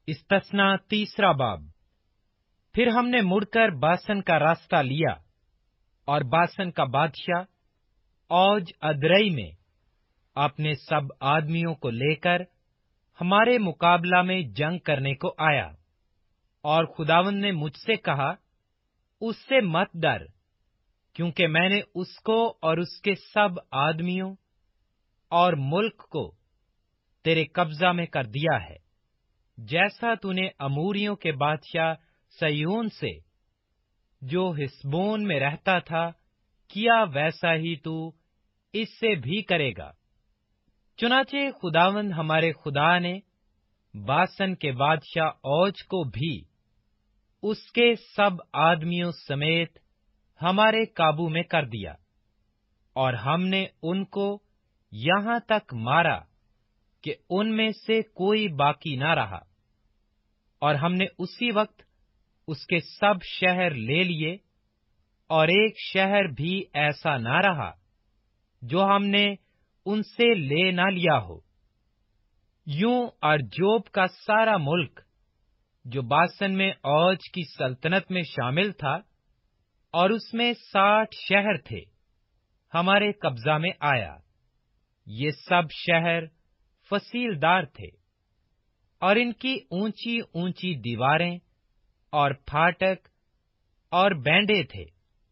استثنا تیسرا باب۔ پھر ہم نے مڑ کر باسن کا راستہ لیا، اور باسن کا بادشاہ اوج ادرئی میں اپنے سب آدمیوں کو لے کر ہمارے مقابلہ میں جنگ کرنے کو آیا، اور خداوند نے مجھ سے کہا، اس سے مت ڈر، کیونکہ میں نے اس کو اور اس کے سب آدمیوں اور ملک کو تیرے قبضہ میں کر دیا ہے۔ جیسا تو نے اموریوں کے بادشاہ سیون سے، جو ہسبون میں رہتا تھا، کیا، ویسا ہی تو اس سے بھی کرے گا۔ چنانچہ خداوند ہمارے خدا نے باسن کے بادشاہ اوج کو بھی اس کے سب آدمیوں سمیت ہمارے قابو میں کر دیا، اور ہم نے ان کو یہاں تک مارا کہ ان میں سے کوئی باقی نہ رہا، اور ہم نے اسی وقت اس کے سب شہر لے لیے، اور ایک شہر بھی ایسا نہ رہا جو ہم نے ان سے لے نہ لیا ہو۔ یوں ارجوب کا سارا ملک جو باسن میں اوج کی سلطنت میں شامل تھا، اور اس میں 60 شہر تھے، ہمارے قبضہ میں آیا۔ یہ سب شہر فصیل دار تھے، اور ان کی اونچی اونچی دیواریں اور پھاٹک اور بینڈے تھے۔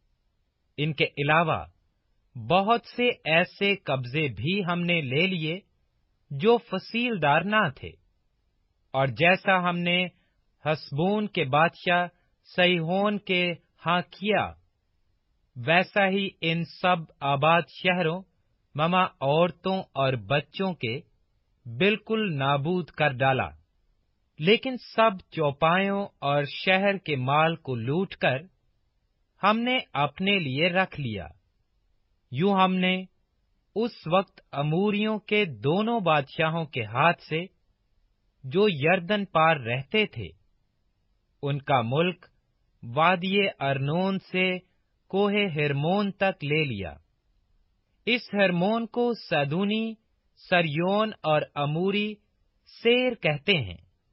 ان کے علاوہ بہت سے ایسے قبضے بھی ہم نے لے لیے جو فصیل دار نہ تھے، اور جیسا ہم نے ہسبون کے بادشاہ سیہون کے ہاں کیا، ویسا ہی ان سب آباد شہروں مما عورتوں اور بچوں کے بالکل نابود کر ڈالا۔ لیکن سب چوپایوں اور شہر کے مال کو لوٹ کر ہم نے اپنے لیے رکھ لیا۔ یوں ہم نے اس وقت اموریوں کے دونوں بادشاہوں کے ہاتھ سے، جو یردن پار رہتے تھے، ان کا ملک وادی ارنون سے کوہ ہرمون تک لے لیا۔ اس ہرمون کو سدونی، سریون اور اموری سیر کہتے ہیں،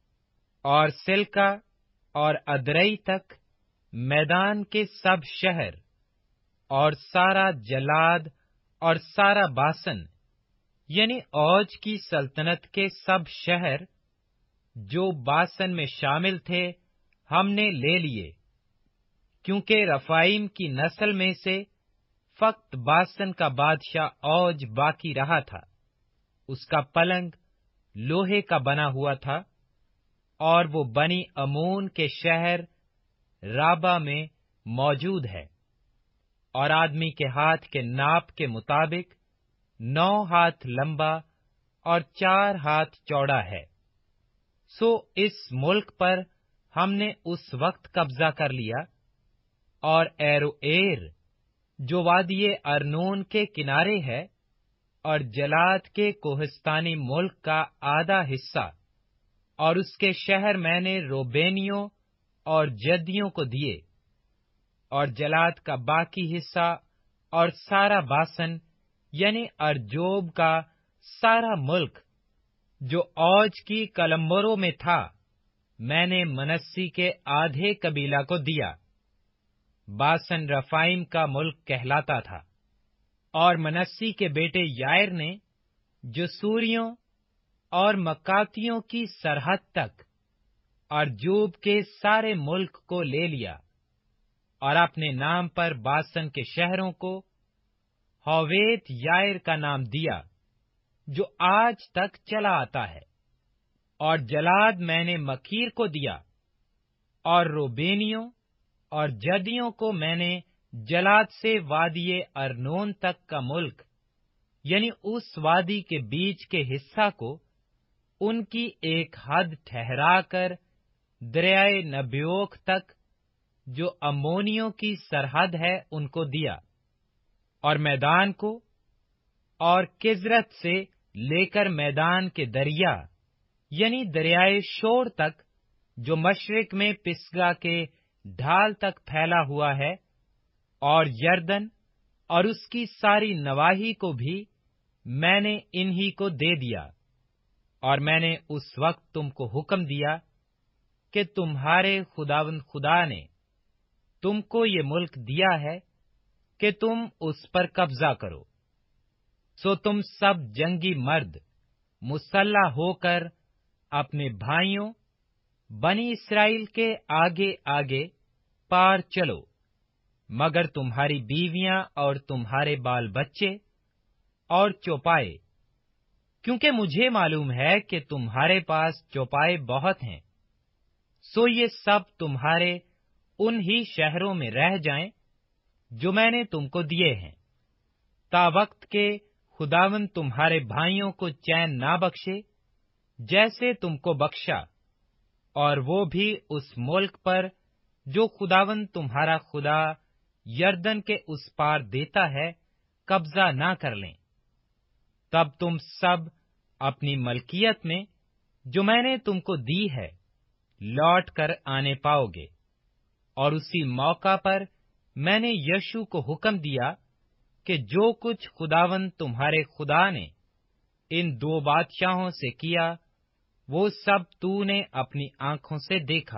اور سلکا اور ادرئی تک میدان کے سب شہر، اور سارا جلاد اور سارا باسن، یعنی اوج کی سلطنت کے سب شہر جو باسن میں شامل تھے، ہم نے لے لیے، کیونکہ رفائیم کی نسل میں سے فقط باسن کا بادشاہ اوج باقی رہا تھا۔ اس کا پلنگ لوہے کا بنا ہوا تھا، اور وہ بنی امون کے شہر رابا میں موجود ہے، اور آدمی کے ہاتھ کے ناپ کے مطابق 9 ہاتھ لمبا اور 4 ہاتھ چوڑا ہے۔ سو اس ملک پر ہم نے اس وقت قبضہ کر لیا، اور ایروئیر جو وادی ارنون کے کنارے ہے، اور جلاد کے کوہستانی ملک کا آدھا حصہ، اور اس کے شہر میں نے روبینیوں اور جدیوں کو دیے، اور جلاد کا باقی حصہ اور سارا باسن، یعنی ارجوب کا سارا ملک جو اوج کی قلمبروں میں تھا، میں نے منسی کے آدھے قبیلہ کو دیا۔ باسن رفائیم کا ملک کہلاتا تھا، اور منسی کے بیٹے یائر نے جسوریوں اور مکاتیوں کی سرحد تک ارجوب کے سارے ملک کو لے لیا، اور اپنے نام پر باسن کے شہروں کو ہویت یائر کا نام دیا، جو آج تک چلا آتا ہے۔ اور جلاد میں نے مکیر کو دیا، اور روبینیوں اور جدیوں کو میں نے جلاد سے وادی ارنون تک کا ملک، یعنی اس وادی کے بیچ کے حصہ کو ان کی ایک حد ٹھہرا کر دریائے نبیوک تک، جو امونیوں کی سرحد ہے، ان کو دیا، اور میدان کو، اور کزرت سے لے کر میدان کے دریا، یعنی دریائے شور تک، جو مشرق میں پسگا کے ڈھال تک پھیلا ہوا ہے، اور یردن اور اس کی ساری نواحی کو بھی میں نے انہی کو دے دیا۔ اور میں نے اس وقت تم کو حکم دیا کہ تمہارے خداوند خدا نے تم کو یہ ملک دیا ہے کہ تم اس پر قبضہ کرو، سو تم سب جنگی مرد مسلح ہو کر اپنے بھائیوں بنی اسرائیل کے آگے آگے پار چلو، مگر تمہاری بیویاں اور تمہارے بال بچے اور چوپائے، کیونکہ مجھے معلوم ہے کہ تمہارے پاس چوپائے بہت ہیں، سو یہ سب تمہارے ان ہی شہروں میں رہ جائیں جو میں نے تم کو دیے ہیں، تا وقت کے خداوند تمہارے بھائیوں کو چین نہ بخشے جیسے تم کو بخشا، اور وہ بھی اس ملک پر جو خداوند تمہارا خدا یردن کے اس پار دیتا ہے قبضہ نہ کر لیں۔ تب تم سب اپنی ملکیت میں جو میں نے تم کو دی ہے لوٹ کر آنے پاؤ گے۔ اور اسی موقع پر میں نے یشوع کو حکم دیا کہ جو کچھ خداوند تمہارے خدا نے ان دو بادشاہوں سے کیا وہ سب تو نے اپنی آنکھوں سے دیکھا۔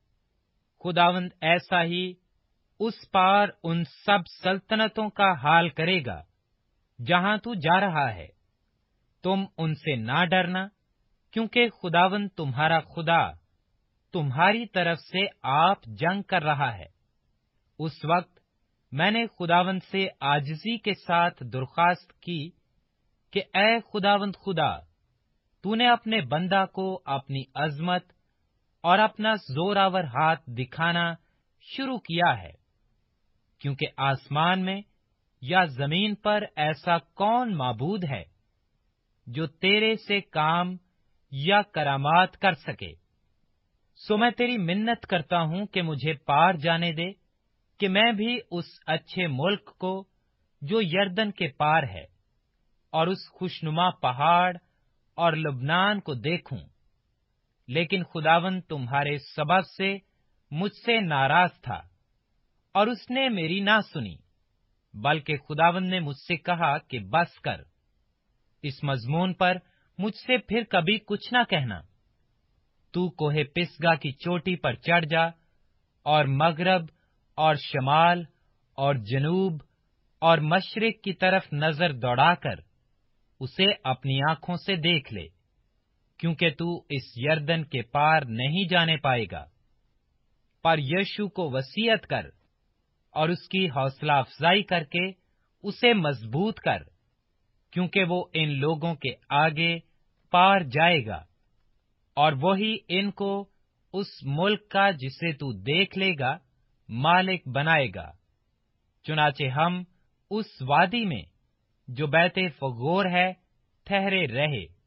خداوند ایسا ہی اس پار ان سب سلطنتوں کا حال کرے گا جہاں تو جا رہا ہے۔ تم ان سے نہ ڈرنا، کیونکہ خداوند تمہارا خدا تمہاری طرف سے آپ جنگ کر رہا ہے۔ اس وقت میں نے خداوند سے عاجزی کے ساتھ درخواست کی کہ اے خداوند خدا، تو نے اپنے بندہ کو اپنی عظمت اور اپنا زوراور ہاتھ دکھانا شروع کیا ہے، کیونکہ آسمان میں یا زمین پر ایسا کون معبود ہے جو تیرے سے کام یا کرامات کر سکے۔ سو میں تیری منت کرتا ہوں کہ مجھے پار جانے دے کہ میں بھی اس اچھے ملک کو جو یردن کے پار ہے اور اس خوشنما پہاڑ اور لبنان کو دیکھوں، لیکن خداوند تمہارے سبب سے مجھ سے ناراض تھا اور اس نے میری نہ سنی، بلکہ خداوند نے مجھ سے کہا کہ بس کر، اس مضمون پر مجھ سے پھر کبھی کچھ نہ کہنا۔ تو کوہ پسگا کی چوٹی پر چڑھ جا اور مغرب اور شمال اور جنوب اور مشرق کی طرف نظر دوڑا کر اسے اپنی آنکھوں سے دیکھ لے، کیونکہ تو اس یردن کے پار نہیں جانے پائے گا۔ پر یشوع کو وصیت کر اور اس کی حوصلہ افزائی کر کے اسے مضبوط کر، کیونکہ وہ ان لوگوں کے آگے پار جائے گا، اور وہی ان کو اس ملک کا جسے تو دیکھ لے گا مالک بنائے گا۔ چنانچہ ہم اس وادی میں جو بیت فغور ہے ٹھہرے رہے۔